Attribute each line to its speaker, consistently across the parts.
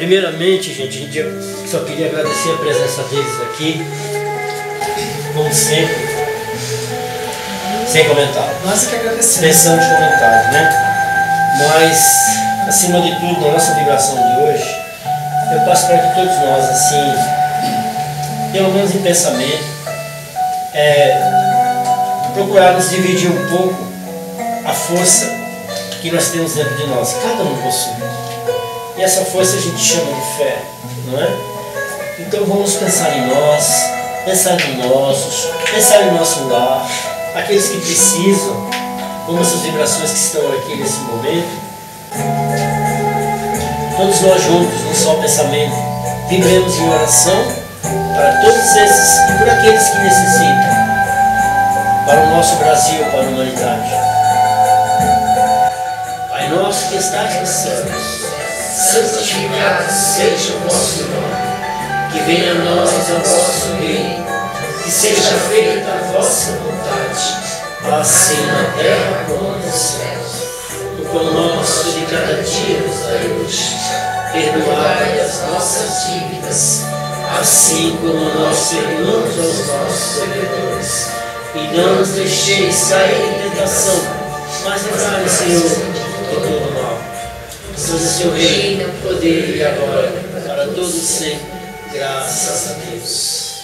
Speaker 1: Primeiramente, gente, eu só queria agradecer a presença deles aqui, como sempre, sem comentário.
Speaker 2: Nós é que agradecemos.
Speaker 1: Expressão de comentário, né? Mas, acima de tudo, na nossa vibração de hoje, eu passo para que todos nós, assim, pelo menos em pensamento, procurarmos dividir um pouco a força que nós temos dentro de nós, cada um possui. E essa força a gente chama de fé, não é? Então vamos pensar em nós, pensar em nossos, pensar em nosso lar, aqueles que precisam, como essas vibrações que estão aqui nesse momento. Todos nós juntos, num só pensamento, vibremos em oração para todos esses e por aqueles que necessitam, para o nosso Brasil, para a humanidade. Pai nosso que estás nos céus,
Speaker 3: santificado seja o vosso nome, que venha a nós o vosso reino, que seja feita a vossa vontade, assim na terra como nos céus. O pão nosso de cada dia nos dai hoje, perdoai as nossas dívidas, assim como nós perdoamos aos nossos devedores. E não nos deixeis cair em tentação, mas livrai-nos, Senhor, de todo mal. Pois o seu reino, o poder e a glória, para todos sempre. Graças a Deus.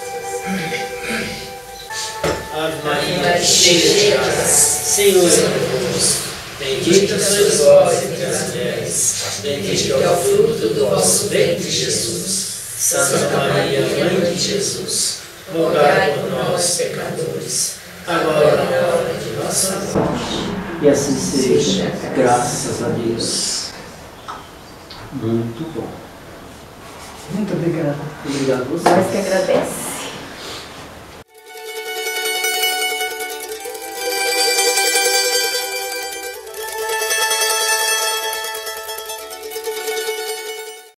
Speaker 3: Ave Maria, cheia de graça, Senhor é convosco. Bendita sois vós entre as mulheres, bendito é o fruto do vosso ventre, Jesus. Santa Maria, Mãe de Jesus, rogai por nós, pecadores, agora e na hora de nossa morte.
Speaker 1: E assim seja, graças a Deus. Muito bom.
Speaker 2: Muito obrigado.
Speaker 1: Obrigado a vocês.
Speaker 4: Nós que agradecemos.